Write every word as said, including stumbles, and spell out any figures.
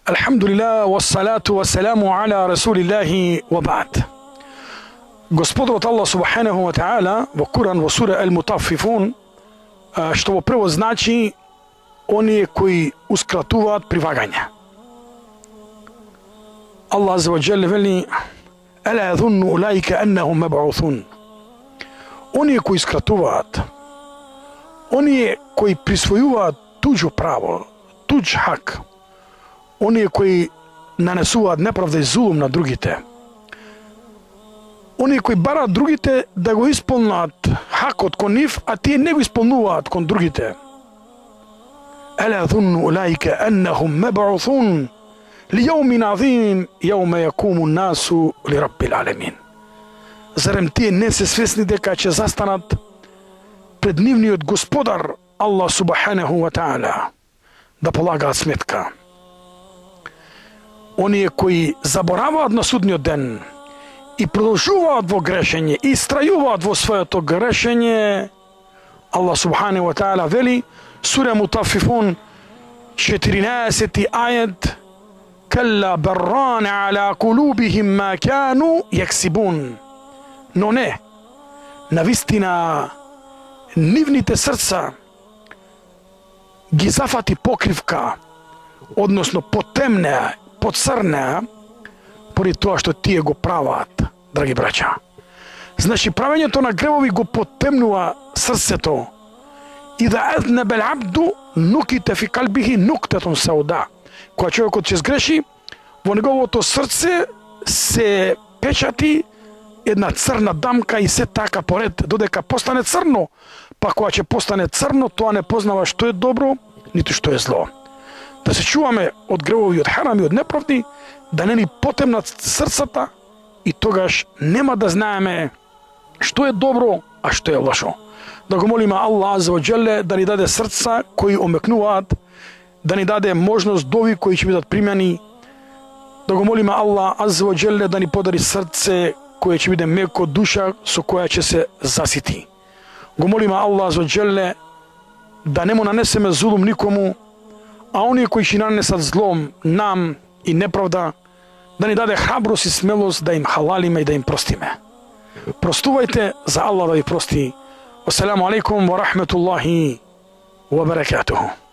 Alhamdulillah, wassalatu wassalamu ala rasulillahi wa ba'd. Gospodar Allah subhanahu wa ta'ala u Kur'an u sura Al-Mutaffifun, što ovo prvo znači oni koji uskratuvat privaganja. Allah azza wa jalla veli: ala yadhunnu ulaika annahum mab'uthun. Oni koji uskratuvat, oni koji prisvojuvat tuđu pravo, tuđ hak, oni koji nanesuvat nepravda i zulum na drugite, oni koji barat drugite da go ispolnat hak od konif, a ti ne go ispolnuvat kon drugite. Ala dhunnu ulaika annahum mab'uthun li yawmin azim yawma yaqumu an-nasu li rabbil alamin. Zarem ti ne se svesni дека će zastanat pred nivniot gospodar Allah subhanahu wa ta'ala da polaga smetka. Oni koji zaboravaju na sudnji den i продолжуват во грешење и истрајуваат во своето грешење, Allah subhanahu wa ta'ala veli, Sura Mutaffifun, четирнаесети ајет: Калла барран ala kulubihim ma kanu yaksibun. Но не, навистина нивните срца ги зафати покривка, односно потемнеа, поцрнеа, поради тоа што тие го прават, драги браќа. Значи, правењето на гревови го потемнува срцето. И да езнебе абду нуките фи калбихи нуктетун сауда. Кога човекот ќе сгреши, во неговото срце се печати една црна дамка и се така поред, додека постане црно. Па кога ќе постане црно, тоа не познава што е добро, ниту што е зло. Да се чуваме од гревови, од харами, од неправди, да не ни потемнат срцата и тогаш нема да знаеме што е добро, а што е лошо. Да го молиме Allah azza wa jalla да ни даде срца кои омекнуваат, да ни даде можност дови кои ќе бидат примени. Да го молиме Allah azza wa jalla да ни подари срце кое ќе биде меко, душа со која ќе се засити. Го молиме Allah azza wa jalla да не му нанесеме зулум никому, а оние кои ќе нанесат злом нам и неправда, да ни даде храброст и смелост да им халалиме и да им простиме. Простувајте за Allah да ви прости. Ассаламу алейкум ва рахметуллахи ва баракатуху.